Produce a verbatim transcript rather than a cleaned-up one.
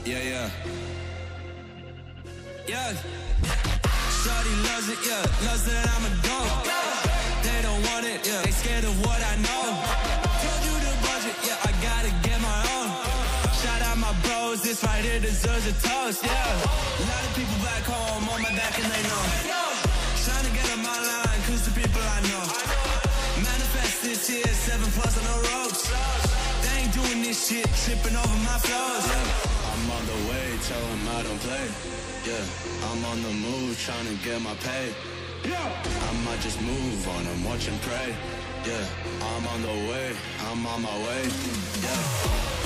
Yeah, yeah. Yeah. Shawty loves it, yeah. Loves that I'm a dog. They don't want it, yeah. They scared of what I know. Told you the budget, yeah. I gotta get my own. Shout out my bros, this right here deserves a toast, yeah. A lot of people back home on my back and they know. Trying to get on my line, cause the people I know. Manifest this year, seven plus on the ropes. They ain't doing this shit, tripping over my flows. Yeah. I'm on the way, tell them I don't play. Yeah, I'm on the move, trying to get my pay. Yeah, I might just move on and watch and pray. Yeah, I'm on the way, I'm on my way. Yeah.